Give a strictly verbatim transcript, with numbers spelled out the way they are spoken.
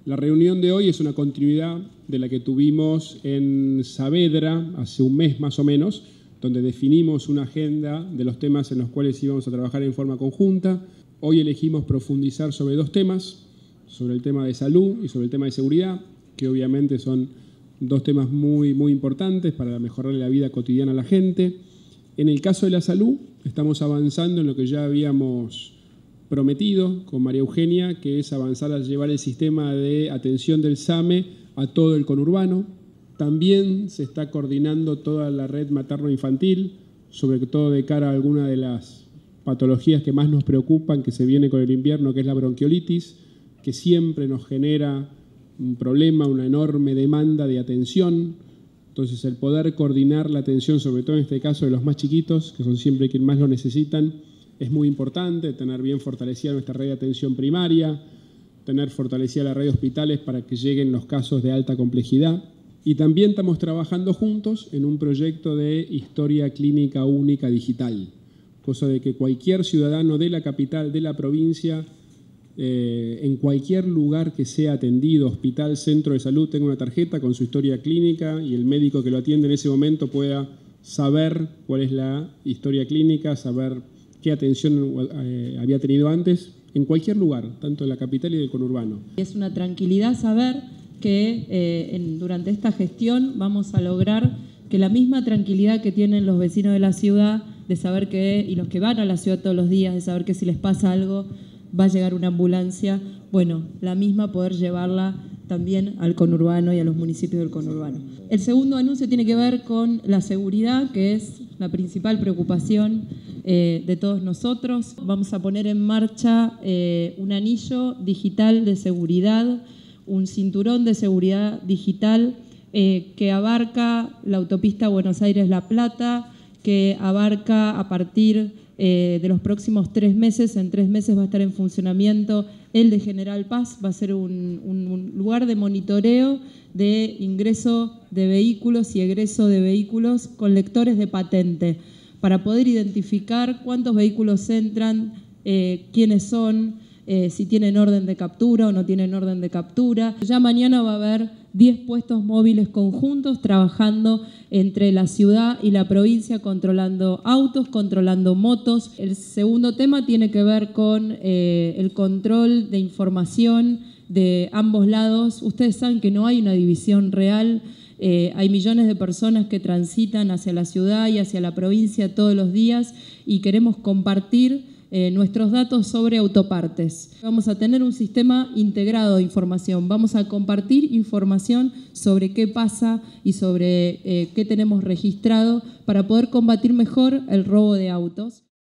La reunión de hoy es una continuidad de la que tuvimos en Saavedra hace un mes más o menos, donde definimos una agenda de los temas en los cuales íbamos a trabajar en forma conjunta. Hoy elegimos profundizar sobre dos temas, sobre el tema de salud y sobre el tema de seguridad, que obviamente son dos temas muy, muy importantes para mejorar la vida cotidiana a la gente. En el caso de la salud, estamos avanzando en lo que ya habíamos prometido con María Eugenia, que es avanzar a llevar el sistema de atención del SAME a todo el conurbano. También se está coordinando toda la red materno-infantil, sobre todo de cara a alguna de las patologías que más nos preocupan, que se viene con el invierno, que es la bronquiolitis, que siempre nos genera un problema, una enorme demanda de atención. Entonces, el poder coordinar la atención, sobre todo en este caso de los más chiquitos, que son siempre quienes más lo necesitan, es muy importante. Tener bien fortalecida nuestra red de atención primaria, tener fortalecida la red de hospitales para que lleguen los casos de alta complejidad. Y también estamos trabajando juntos en un proyecto de historia clínica única digital, cosa de que cualquier ciudadano de la capital, de la provincia, eh, en cualquier lugar que sea atendido, hospital, centro de salud, tenga una tarjeta con su historia clínica y el médico que lo atiende en ese momento pueda saber cuál es la historia clínica, saber qué atención eh, había tenido antes, en cualquier lugar, tanto en la capital y del conurbano. Es una tranquilidad saber que eh, en, durante esta gestión vamos a lograr que la misma tranquilidad que tienen los vecinos de la ciudad, de saber que, y los que van a la ciudad todos los días, de saber que si les pasa algo va a llegar una ambulancia, bueno, la misma poder llevarla también al conurbano y a los municipios del conurbano. El segundo anuncio tiene que ver con la seguridad, que es la principal preocupación eh, de todos nosotros. Vamos a poner en marcha eh, un anillo digital de seguridad, un cinturón de seguridad digital eh, que abarca la autopista Buenos Aires-La Plata, que abarca a partir eh, de los próximos tres meses, en tres meses va a estar en funcionamiento el de General Paz, va a ser un, un, un lugar de monitoreo de ingreso de vehículos y egreso de vehículos con lectores de patente, para poder identificar cuántos vehículos entran, eh, quiénes son, Eh, si tienen orden de captura o no tienen orden de captura. Ya mañana va a haber diez puestos móviles conjuntos trabajando entre la ciudad y la provincia, controlando autos, controlando motos. El segundo tema tiene que ver con eh, el control de información de ambos lados. Ustedes saben que no hay una división real. Eh, hay millones de personas que transitan hacia la ciudad y hacia la provincia todos los días y queremos compartir Eh, nuestros datos sobre autopartes. Vamos a tener un sistema integrado de información, vamos a compartir información sobre qué pasa y sobre eh, qué tenemos registrado para poder combatir mejor el robo de autos.